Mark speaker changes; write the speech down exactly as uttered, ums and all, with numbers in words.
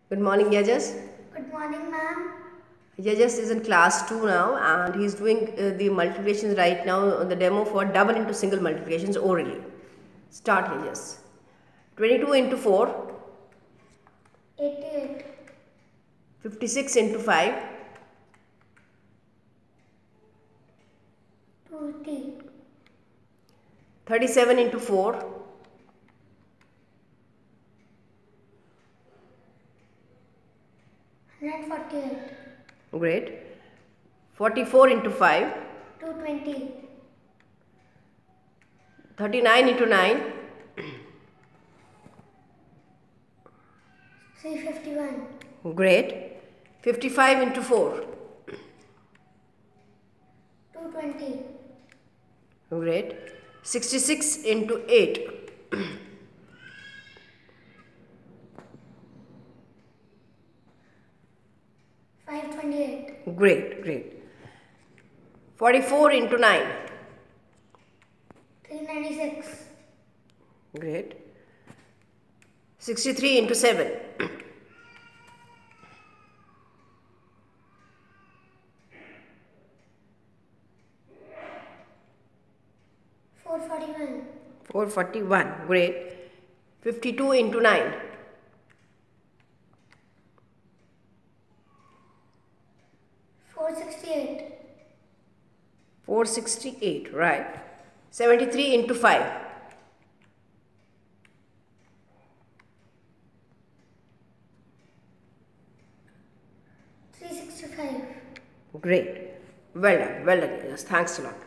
Speaker 1: Good morning, Yajas.
Speaker 2: Good morning, ma'am.
Speaker 1: Yajas is in class two now and he's doing uh, the multiplications right now on the demo for double into single multiplications orally. Start, Yajas. twenty-two into four.
Speaker 2: eighty-eight.
Speaker 1: fifty-six into five.
Speaker 2: twenty.
Speaker 1: thirty-seven into four.
Speaker 2: one hundred forty-eight.
Speaker 1: Great. forty-four into five.
Speaker 2: two hundred twenty.
Speaker 1: thirty-nine into nine.
Speaker 2: three hundred fifty-one.
Speaker 1: Great. fifty-five into four.
Speaker 2: two hundred twenty.
Speaker 1: Great. sixty-six into eight.
Speaker 2: five hundred twenty-eight.
Speaker 1: Great, great. forty-four into nine.
Speaker 2: three hundred ninety-six.
Speaker 1: Great. sixty-three into seven.
Speaker 2: four hundred forty-one.
Speaker 1: four hundred forty-one. Great. fifty-two into nine.
Speaker 2: four hundred sixty-eight.
Speaker 1: four hundred sixty-eight. Right. seventy-three into five.
Speaker 2: three hundred sixty-five.
Speaker 1: Great. Well done. Well done. Yes. Thanks a lot.